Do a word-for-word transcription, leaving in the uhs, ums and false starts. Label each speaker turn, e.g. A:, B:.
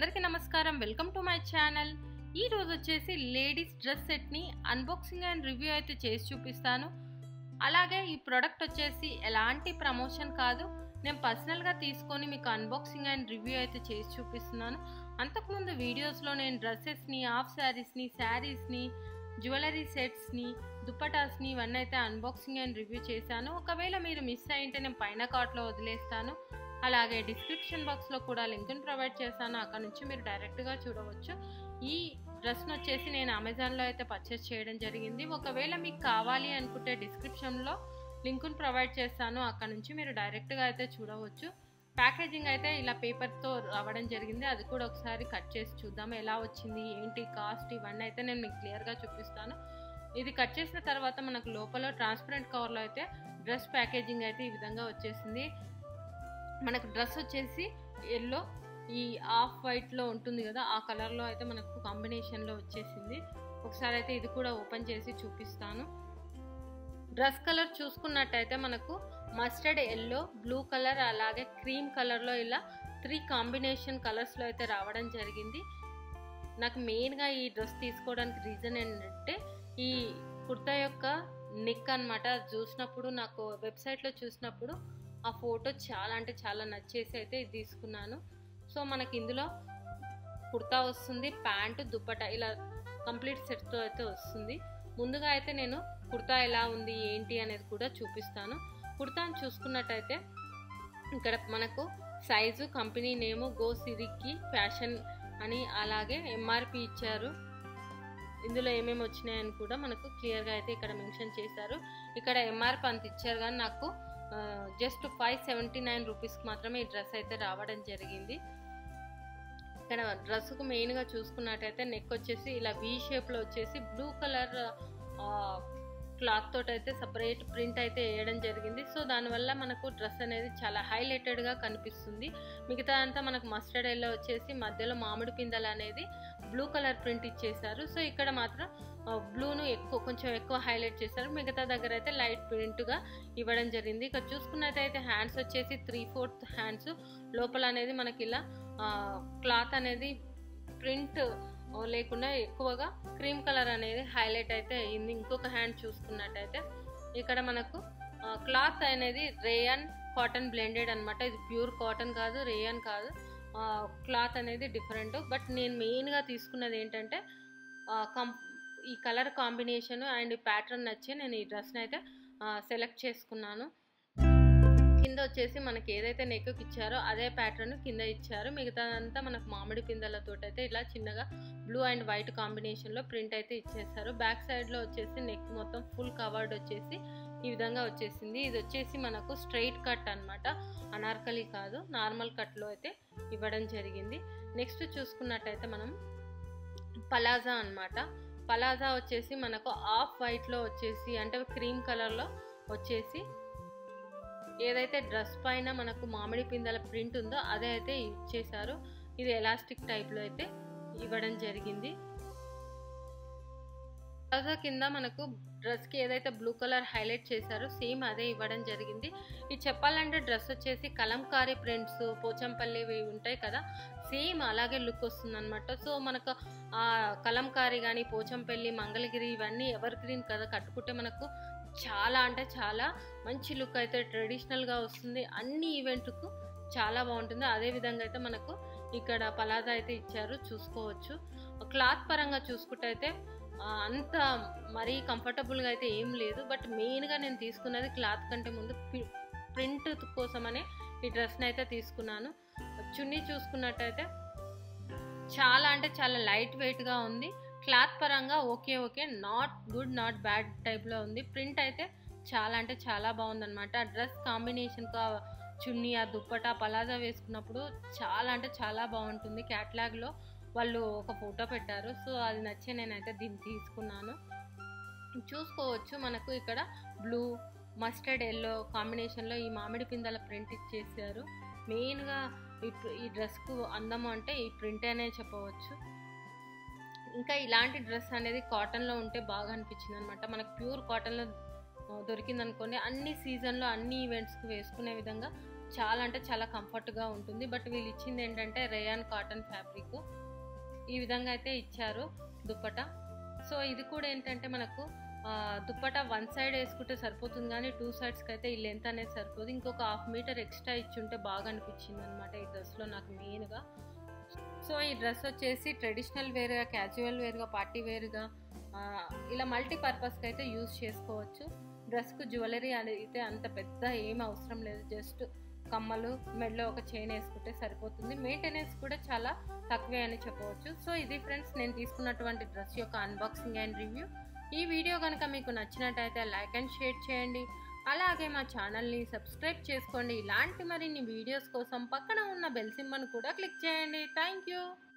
A: అందరికీ నమస్కారం. Welcome to my channel. ఈ రోజు వచ్చేసి లేడీస్ డ్రెస్ సెట్ని అన్బాక్సింగ్ అండ్ రివ్యూ అయితే చేసి చూపిస్తాను. అలాగే ఈ ప్రోడక్ట్ వచ్చేసి ఎలాంటి ప్రమోషన్ కాదు, నేను పర్సనల్గా తీసుకొని మీకు అన్బాక్సింగ్ అండ్ రివ్యూ అయితే చేసి చూపిస్తున్నాను. అంతకుముందు వీడియోస్లో నేను డ్రెస్సెస్ని, హాఫ్ శారీస్ని, శారీస్ని, జ్యువెలరీ సెట్స్ని, దుప్పటాస్ని ఇవన్నీ అయితే అన్బాక్సింగ్ అండ్ రివ్యూ చేశాను. ఒకవేళ మీరు మిస్ అయింటే నేను పైన కార్ట్లో వదిలేస్తాను. అలాగే డిస్క్రిప్షన్ బాక్స్లో కూడా లింక్ని ప్రొవైడ్ చేస్తాను, అక్కడ నుంచి మీరు డైరెక్ట్గా చూడవచ్చు. ఈ డ్రెస్ను వచ్చేసి నేను అమెజాన్లో అయితే పర్చేస్ చేయడం జరిగింది. ఒకవేళ మీకు కావాలి అనుకుంటే డిస్క్రిప్షన్లో లింక్ని ప్రొవైడ్ చేస్తాను, అక్కడ నుంచి మీరు డైరెక్ట్గా అయితే చూడవచ్చు. ప్యాకేజింగ్ అయితే ఇలా పేపర్తో రావడం జరిగింది, అది కూడా ఒకసారి కట్ చేసి చూద్దాం ఎలా వచ్చింది, ఏంటి కాస్ట్, ఇవన్నీ అయితే నేను మీకు క్లియర్గా చూపిస్తాను. ఇది కట్ చేసిన తర్వాత మనకు లోపల ట్రాన్స్పరెంట్ కవర్లో అయితే డ్రెస్ ప్యాకేజింగ్ అయితే ఈ విధంగా వచ్చేసింది. మనకు డ్రెస్ వచ్చేసి ఎల్లో, ఈ ఆఫ్ వైట్లో ఉంటుంది కదా, ఆ కలర్లో అయితే మనకు కాంబినేషన్లో వచ్చేసింది. ఒకసారి అయితే ఇది కూడా ఓపెన్ చేసి చూపిస్తాను. డ్రెస్ కలర్ చూసుకున్నట్టయితే మనకు మస్టర్డ్ ఎల్లో, బ్లూ కలర్, అలాగే క్రీమ్ కలర్లో ఇలా త్రీ కాంబినేషన్ కలర్స్లో అయితే రావడం జరిగింది. నాకు మెయిన్గా ఈ డ్రెస్ తీసుకోవడానికి రీజన్ ఏంటంటే ఈ కుర్తా యొక్క నెక్ అనమాట. చూసినప్పుడు నాకు వెబ్సైట్లో చూసినప్పుడు ఆ ఫోటో చాలా అంటే చాలా నచ్చేసి అయితే ఇది తీసుకున్నాను. సో మనకి ఇందులో కుర్తా వస్తుంది, ప్యాంటు, దుప్పటా ఇలా కంప్లీట్ సెట్తో అయితే వస్తుంది. ముందుగా అయితే నేను కుర్తా ఎలా ఉంది ఏంటి అనేది కూడా చూపిస్తాను. కుర్తాను చూసుకున్నట్టయితే ఇక్కడ మనకు సైజు, కంపెనీ నేము, గో సిరికి ఫ్యాషన్ అని, అలాగే ఎంఆర్పి ఇచ్చారు. ఇందులో ఏమేమి వచ్చినాయని కూడా మనకు క్లియర్గా అయితే ఇక్కడ మెన్షన్ చేశారు. ఇక్కడ ఎంఆర్పి అంత ఇచ్చారు కానీ నాకు జస్ట్ ఫైవ్ సెవెంటీ నైన్ రూపీస్కి మాత్రమే ఈ డ్రెస్ అయితే రావడం జరిగింది. ఇక్కడ డ్రెస్కు మెయిన్గా చూసుకున్నట్టయితే నెక్ వచ్చేసి ఇలా వీ షేప్లో వచ్చేసి బ్లూ కలర్ క్లాత్ తోటి అయితే సపరేట్ ప్రింట్ అయితే వేయడం జరిగింది. సో దానివల్ల మనకు డ్రెస్ అనేది చాలా హైలైటెడ్గా కనిపిస్తుంది. మిగతా అంతా మనకు మస్టర్డ్ ఎల్లో వచ్చేసి మధ్యలో మామిడి పిందెలు అనేది బ్లూ కలర్ ప్రింట్ ఇచ్చేసారు. సో ఇక్కడ మాత్రం బ్లూను ఎక్కువ కొంచెం ఎక్కువ హైలైట్ చేశారు, మిగతా దగ్గర అయితే లైట్ ప్రింట్గా ఇవ్వడం జరిగింది. ఇక్కడ చూసుకున్నట్టయితే హ్యాండ్స్ వచ్చేసి త్రీ ఫోర్త్ హ్యాండ్స్, లోపల అనేది మనకి ఇలా క్లాత్ అనేది ప్రింట్ లేకుండా ఎక్కువగా క్రీమ్ కలర్ అనేది హైలైట్ అయితే అయ్యింది. ఇంకొక హ్యాండ్ చూసుకున్నట్టయితే ఇక్కడ మనకు క్లాత్ అనేది రేయన్ కాటన్ బ్లెండెడ్ అనమాట. ఇది ప్యూర్ కాటన్ కాదు, రేయన్ కాదు, క్లాత్ అనేది డిఫరెంట్. బట్ నేను మెయిన్గా తీసుకున్నది ఏంటంటే కం ఈ కలర్ కాంబినేషన్ అండ్ ప్యాటర్న్ నచ్చి నేను ఈ డ్రెస్ని అయితే సెలెక్ట్ చేసుకున్నాను. కింద వచ్చేసి మనకి ఏదైతే నెక్కి ఇచ్చారో అదే ప్యాటర్న్ కింద ఇచ్చారు, మిగతాదంతా మనకు మామిడి పిందెలతో అయితే ఇలా చిన్నగా బ్లూ అండ్ వైట్ కాంబినేషన్లో ప్రింట్ అయితే ఇచ్చేసారు. బ్యాక్ సైడ్లో వచ్చేసి నెక్ మొత్తం ఫుల్ కవర్డ్ వచ్చేసి ఈ విధంగా వచ్చేసింది. ఇది వచ్చేసి మనకు స్ట్రైట్ కట్ అనమాట, అనార్కలి కాదు, నార్మల్ కట్లో అయితే ఇవ్వడం జరిగింది. నెక్స్ట్ చూసుకున్నట్టయితే మనం పలాజా అనమాట. పలాజా వచ్చేసి మనకు ఆఫ్ వైట్లో వచ్చేసి అంటే క్రీమ్ కలర్లో వచ్చేసి ఏదైతే డ్రెస్ పైన మనకు మామిడి పిందెల ప్రింట్ ఉందో అదే అయితే ఇచ్చేసారు. ఇది ఎలాస్టిక్ టైప్లో అయితే ఇవ్వడం జరిగింది. పలాజా కింద మనకు డ్రెస్కి ఏదైతే బ్లూ కలర్ హైలైట్ చేశారో సేమ్ అదే ఇవ్వడం జరిగింది. ఇది చెప్పాలంటే డ్రెస్ వచ్చేసి కలంకారీ ప్రింట్స్, పోచంపల్లి ఉంటాయి కదా, సేమ్ అలాగే లుక్ వస్తుంది అనమాట. సో మనకు ఆ కలంకారీ కానీ పోచంపల్లి, మంగళగిరి ఇవన్నీ ఎవర్ గ్రీన్ కదా, కట్టుకుంటే మనకు చాలా అంటే చాలా మంచి లుక్ అయితే ట్రెడిషనల్గా వస్తుంది. అన్ని ఈవెంట్కు చాలా బాగుంటుంది. అదేవిధంగా అయితే మనకు ఇక్కడ పలాజా అయితే ఇచ్చారు, చూసుకోవచ్చు. క్లాత్ పరంగా చూసుకుంటే అయితే అంత మరీ కంఫర్టబుల్గా అయితే ఏం లేదు. బట్ మెయిన్గా నేను తీసుకున్నది క్లాత్ కంటే ముందు ప్రింట్ కోసమనే ఈ డ్రెస్ని అయితే తీసుకున్నాను. చున్నీ చూసుకున్నట్టయితే చాలా అంటే చాలా లైట్ వెయిట్గా ఉంది. క్లాత్ పరంగా okay okay not good not bad టైప్లో ఉంది. ప్రింట్ అయితే చాలా అంటే చాలా బాగుందన్నమాట. డ్రెస్ కాంబినేషన్గా చున్నీ, ఆ దుప్పటా, పలాజా వేసుకున్నప్పుడు చాలా అంటే చాలా బాగుంటుంది. క్యాట్లాగ్లో వాళ్ళు ఒక ఫోటో పెట్టారు, సో అది నచ్చే నేనైతే దీన్ని తీసుకున్నాను. చూసుకోవచ్చు మనకు ఇక్కడ బ్లూ, మస్టర్డ్ ఎల్లో కాంబినేషన్లో ఈ మామిడి పిందెల ప్రింట్ ఇచ్చేసారు. మెయిన్గా ఈ డ్రెస్కు అందము అంటే ఈ ప్రింట్ అనే చెప్పవచ్చు. ఇంకా ఇలాంటి డ్రెస్ అనేది కాటన్లో ఉంటే బాగా అనిపించింది అనమాట. మనకు ప్యూర్ కాటన్లో దొరికిందనుకోండి అన్ని సీజన్లో అన్ని ఈవెంట్స్కి వేసుకునే విధంగా చాలా అంటే చాలా కంఫర్ట్గా ఉంటుంది. బట్ వీళ్ళు ఇచ్చింది ఏంటంటే రేయాన్ కాటన్ ఫ్యాబ్రిక్. ఈ విధంగా అయితే ఇచ్చారు దుప్పట. సో ఇది కూడా ఏంటంటే మనకు దుప్పట వన్ సైడ్ వేసుకుంటే సరిపోతుంది, కానీ టూ సైడ్స్కి అయితే ఈ లెంత్ అనేది సరిపోదు. ఇంకొక హాఫ్ మీటర్ ఎక్స్ట్రా ఇచ్చుంటే బాగా అనిపించింది అనమాట ఈ డ్రెస్లో నాకు మెయిన్గా. సో ఈ డ్రెస్ వచ్చేసి ట్రెడిషనల్ వేర్గా, క్యాజువల్ వేర్గా, పార్టీ వేర్గా, ఇలా మల్టీపర్పస్కి అయితే యూజ్ చేసుకోవచ్చు. డ్రెస్కు జ్యువెలరీ అయితే అంత పెద్ద ఏం అవసరం లేదు, జస్ట్ కమ్మలు, మెడలో ఒక చైన్ వేసుకుంటే సరిపోతుంది. మెయింటెనెన్స్ కూడా చాలా తక్కువే అని చెప్పవచ్చు. సో ఇది ఫ్రెండ్స్ నేను తీసుకున్నటువంటి డ్రెస్ యొక్క అన్బాక్సింగ్ అండ్ రివ్యూ. ఈ వీడియో కనుక మీకు నచ్చినట్టయితే లైక్ అండ్ షేర్ చేయండి. అలాగే మా ఛానల్ని సబ్స్క్రైబ్ చేసుకోండి. ఇలాంటి మరిన్ని వీడియోస్ కోసం పక్కన ఉన్న బెల్ సింబల్ని కూడా క్లిక్ చేయండి. Thank you.